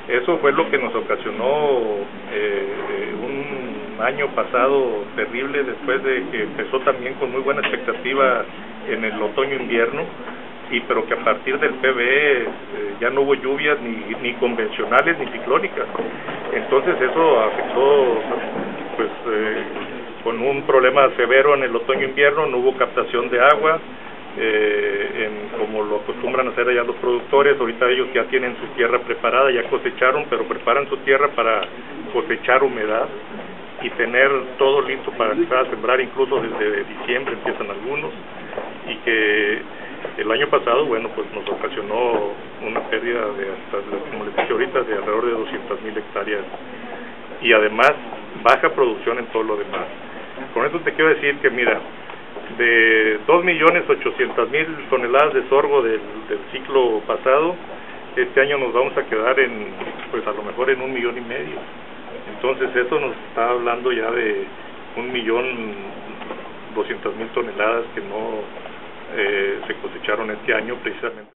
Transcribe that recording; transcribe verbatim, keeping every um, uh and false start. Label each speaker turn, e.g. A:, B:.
A: Eso fue lo que nos ocasionó eh, un año pasado terrible, después de que empezó también con muy buena expectativa en el otoño-invierno, y pero que a partir del P B E eh, ya no hubo lluvias ni, ni convencionales ni ciclónicas. Entonces eso afectó pues eh, con un problema severo en el otoño-invierno, no hubo captación de agua, eh, en, como lo acostumbran a hacer allá los productores. Ahorita ellos ya tienen su tierra preparada, ya cosecharon, pero preparan su tierra para cosechar humedad y tener todo listo para empezar a sembrar, incluso desde diciembre empiezan algunos, y que el año pasado, bueno, pues nos ocasionó una pérdida de hasta, como les dije ahorita, de alrededor de doscientas mil hectáreas, y además baja producción en todo lo demás. Con eso te quiero decir que, mira, de dos millones ochocientas mil toneladas de sorgo del, del ciclo pasado, este año nos vamos a quedar en, pues a lo mejor en un millón y medio. Entonces eso nos está hablando ya de un millón doscientas mil toneladas que no eh, se cosecharon este año precisamente.